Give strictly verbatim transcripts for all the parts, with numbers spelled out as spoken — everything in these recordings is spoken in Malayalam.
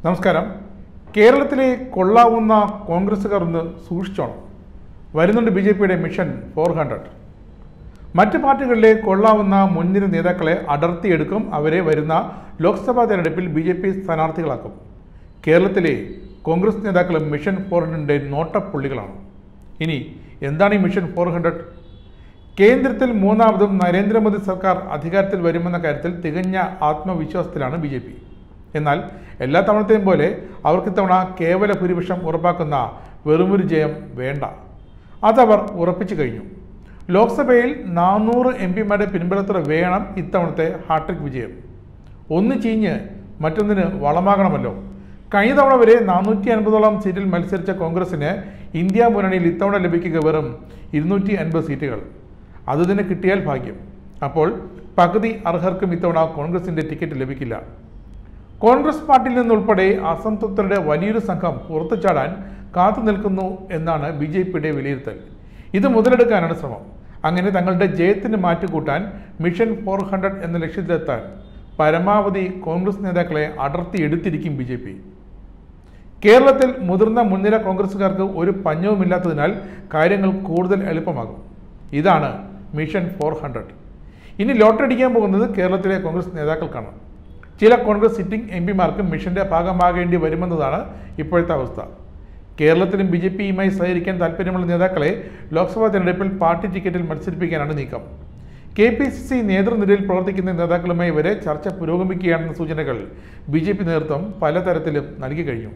നമസ്കാരം. കേരളത്തിലെ കൊള്ളാവുന്ന കോൺഗ്രസ്സുകാർ ഒന്ന് സൂക്ഷിച്ചോണം. വരുന്നുണ്ട് ബി ജെ പിയുടെ മിഷൻ ഫോർ ഹൺഡ്രഡ്. മറ്റ് പാർട്ടികളിലെ കൊള്ളാവുന്ന മുൻനിര നേതാക്കളെ അടർത്തിയെടുക്കും. അവരെ വരുന്ന ലോക്സഭാ തെരഞ്ഞെടുപ്പിൽ ബി ജെ പി സ്ഥാനാർത്ഥികളാക്കും. കേരളത്തിലെ കോൺഗ്രസ് നേതാക്കളും മിഷൻ ഫോർ ഹൺഡ്രഡിൻ്റെ നോട്ടപ്പുള്ളികളാണ്. ഇനി എന്താണ് ഈ മിഷൻ ഫോർ ഹൺഡ്രഡ്? കേന്ദ്രത്തിൽ മൂന്നാമതും നരേന്ദ്രമോദി സർക്കാർ അധികാരത്തിൽ വരുമെന്ന കാര്യത്തിൽ തികഞ്ഞ ആത്മവിശ്വാസത്തിലാണ് ബി ജെ പി. എന്നാൽ എല്ലാ തവണത്തെയും പോലെ അവർക്കിത്തവണ കേവല ഭൂരിപക്ഷം ഉറപ്പാക്കുന്ന വെറുമൊരു ജയം വേണ്ട. അതവർ ഉറപ്പിച്ചു കഴിഞ്ഞു. ലോക്സഭയിൽ നാനൂറ് എം പിമാരുടെ പിൻബലത്തോടെ വേണം ഇത്തവണത്തെ ഹാട്രിക് വിജയം. ഒന്ന് ചീഞ്ഞ് മറ്റൊന്നിന് വളമാകണമല്ലോ. കഴിഞ്ഞ തവണ വരെ നാനൂറ്റി അൻപതോളം സീറ്റിൽ മത്സരിച്ച കോൺഗ്രസിന് ഇന്ത്യ മുന്നണിയിൽ ഇത്തവണ ലഭിക്കുക വെറും ഇരുന്നൂറ്റി അൻപത് സീറ്റുകൾ. അതുതന്നെ കിട്ടിയാൽ ഭാഗ്യം. അപ്പോൾ പകുതി അർഹർക്കും ഇത്തവണ കോൺഗ്രസിൻ്റെ ടിക്കറ്റ് ലഭിക്കില്ല. കോൺഗ്രസ് പാർട്ടിയിൽ നിന്നുൾപ്പെടെ അസംതൃപ്തരുടെ വലിയൊരു സംഘം പുറത്തു ചാടാൻ കാത്തു നിൽക്കുന്നു എന്നാണ് ബി ജെ പിയുടെ വിലയിരുത്തൽ. ഇത് മുതലെടുക്കാനാണ് ശ്രമം. അങ്ങനെ തങ്ങളുടെ ജയത്തിന് മാറ്റുകൂട്ടാൻ മിഷൻ ഫോർ ഹൺഡ്രഡ് എന്ന ലക്ഷ്യത്തിലെത്താൻ പരമാവധി കോൺഗ്രസ് നേതാക്കളെ അടർത്തിയെടുത്തിരിക്കും ബി ജെ പി. കേരളത്തിൽ മുതിർന്ന മുൻനിര കോൺഗ്രസുകാർക്ക് ഒരു പഞ്ഞവുമില്ലാത്തതിനാൽ കാര്യങ്ങൾ കൂടുതൽ എളുപ്പമാകും. ഇതാണ് മിഷൻ ഫോർ ഹൺഡ്രഡ്. ഇനി ലോട്ടറി അടിക്കാൻ പോകുന്നത് കേരളത്തിലെ കോൺഗ്രസ് നേതാക്കൾക്കാണ്. ചില കോൺഗ്രസ് സിറ്റിംഗ് എം പിമാർക്കും മിഷന്റെ ഭാഗമാകേണ്ടി വരുമെന്നതാണ് ഇപ്പോഴത്തെ അവസ്ഥ. കേരളത്തിലും ബി ജെ പിയുമായി സഹകരിക്കാൻ താല്പര്യമുള്ള നേതാക്കളെ ലോക്സഭാ തെരഞ്ഞെടുപ്പിൽ പാർട്ടി ടിക്കറ്റിൽ മത്സരിപ്പിക്കാനാണ് നീക്കം. കെ പി സി സി നേതൃനിരയിൽ പ്രവർത്തിക്കുന്ന നേതാക്കളുമായി വരെ ചർച്ച പുരോഗമിക്കുകയാണെന്ന സൂചനകൾ ബി ജെ പി നേതൃത്വം പലതരത്തിലും നൽകി കഴിഞ്ഞു.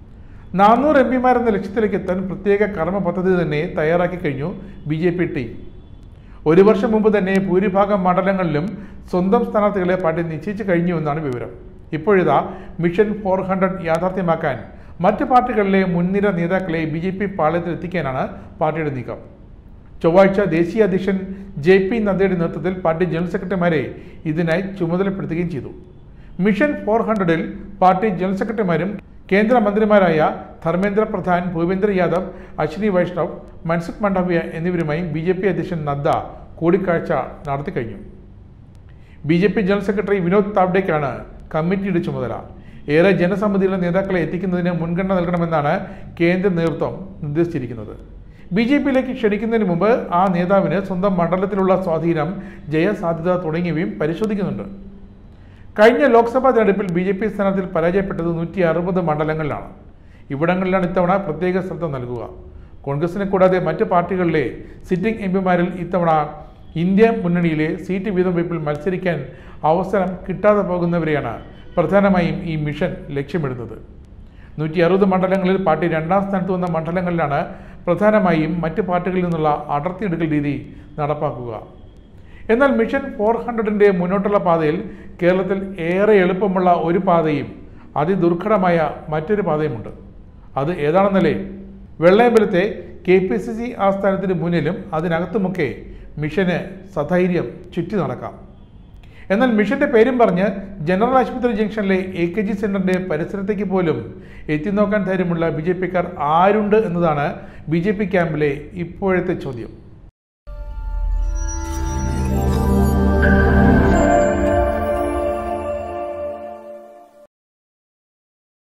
നാനൂറ് എം പിമാരെന്ന ലക്ഷ്യത്തിലേക്ക് എത്താൻ പ്രത്യേക കർമ്മ പദ്ധതി തന്നെ തയ്യാറാക്കി കഴിഞ്ഞു ബി ജെ പി ടീം. ഒരു വർഷം മുമ്പ് തന്നെ ഭൂരിഭാഗം മണ്ഡലങ്ങളിലും സ്വന്തം സ്ഥാനാർത്ഥികളെ പാർട്ടി നിശ്ചയിച്ചു കഴിഞ്ഞുവെന്നാണ് വിവരം. ഇപ്പോഴിതാ മിഷൻ ഫോർ ഹൺഡ്രഡ് യാഥാർത്ഥ്യമാക്കാൻ മറ്റ് പാർട്ടികളിലെ മുൻനിര നേതാക്കളെ ബി ജെ പി പാളയത്തിൽ എത്തിക്കാനാണ് പാർട്ടിയുടെ നീക്കം. ചൊവ്വാഴ്ച ദേശീയ അധ്യക്ഷൻ ജെ പി നദ്ദയുടെ നേതൃത്വത്തിൽ പാർട്ടി ജനറൽ സെക്രട്ടറിമാരെ ഇതിനായി ചുമതലപ്പെടുത്തുകയും ചെയ്തു. മിഷൻ ഫോർ ഹൺഡ്രഡിൽ പാർട്ടി ജനറൽ സെക്രട്ടറിമാരും കേന്ദ്രമന്ത്രിമാരായ ധർമ്മേന്ദ്ര പ്രധാൻ, ഭൂപേന്ദ്ര യാദവ്, അശ്വിനി വൈഷ്ണവ്, മൻസുഖ് മണ്ഡവ്യ എന്നിവരുമായി ബി ജെ പി അധ്യക്ഷൻ നദ്ദ കൂടിക്കാഴ്ച നടത്തിക്കഴിഞ്ഞു. B J P general secretary Vinod താവ്ഡേക്കാണ് കമ്മിറ്റിയുടെ ചുമതല. ഏറെ ജനസമിതിയുള്ള നേതാക്കളെ എത്തിക്കുന്നതിന് മുൻഗണന നൽകണമെന്നാണ് കേന്ദ്ര നേതൃത്വം നിർദ്ദേശിച്ചിരിക്കുന്നത്. ബി ജെ പിയിലേക്ക് ക്ഷണിക്കുന്നതിന് മുമ്പ് ആ നേതാവിന് സ്വന്തം മണ്ഡലത്തിലുള്ള സ്വാധീനം, ജയസാധ്യത തുടങ്ങിയവയും പരിശോധിക്കുന്നുണ്ട്. കഴിഞ്ഞ ലോക്സഭാ തെരഞ്ഞെടുപ്പിൽ ബി ജെ പി സ്ഥാനാർത്ഥിയിൽ പരാജയപ്പെട്ടത് നൂറ്റി അറുപത് മണ്ഡലങ്ങളിലാണ്. ഇവിടങ്ങളിലാണ് ഇത്തവണ പ്രത്യേക ശ്രദ്ധ നൽകുക. കോൺഗ്രസിനെ കൂടാതെ മറ്റ് പാർട്ടികളിലെ സിറ്റിംഗ് എം പിമാരിൽ ഇത്തവണ ഇന്ത്യ മുന്നണിയിലെ സീറ്റ് വീതം വയ്പിൽ മത്സരിക്കാൻ അവസരം കിട്ടാതെ പോകുന്നവരെയാണ് പ്രധാനമായും ഈ മിഷൻ ലക്ഷ്യമിടുന്നത്. നൂറ്റി അറുപത് മണ്ഡലങ്ങളിൽ പാർട്ടി രണ്ടാം സ്ഥാനത്ത് വന്ന മണ്ഡലങ്ങളിലാണ് പ്രധാനമായും മറ്റ് പാർട്ടികളിൽ നിന്നുള്ള അടർത്തിയെടുക്കൽ രീതി നടപ്പാക്കുക. എന്നാൽ മിഷൻ ഫോർ ഹൺഡ്രഡിൻ്റെ മുന്നോട്ടുള്ള പാതയിൽ കേരളത്തിൽ ഏറെ എളുപ്പമുള്ള ഒരു പാതയും അതിദുർഘടമായ മറ്റൊരു പാതയുമുണ്ട്. അത് ഏതാണെന്നല്ലേ? വെള്ളയമ്പലത്തെ കെ പി സി സി ആസ്ഥാനത്തിന് മുന്നിലും അതിനകത്തുമൊക്കെ മിഷന് സധൈര്യം ചുറ്റി നടക്കാം. എന്നാൽ മിഷന്റെ പേരും പറഞ്ഞ് ജനറൽ ആശുപത്രി ജംഗ്ഷനിലെ എ കെ ജി സെന്ററിന്റെ പരിസരത്തേക്ക് പോലും എത്തിനോക്കാൻ ധൈര്യമുള്ള ബി ജെ പിക്കാർ ആരുണ്ട് എന്നതാണ് ബി ജെ പി ക്യാമ്പിലെ ഇപ്പോഴത്തെ ചോദ്യം.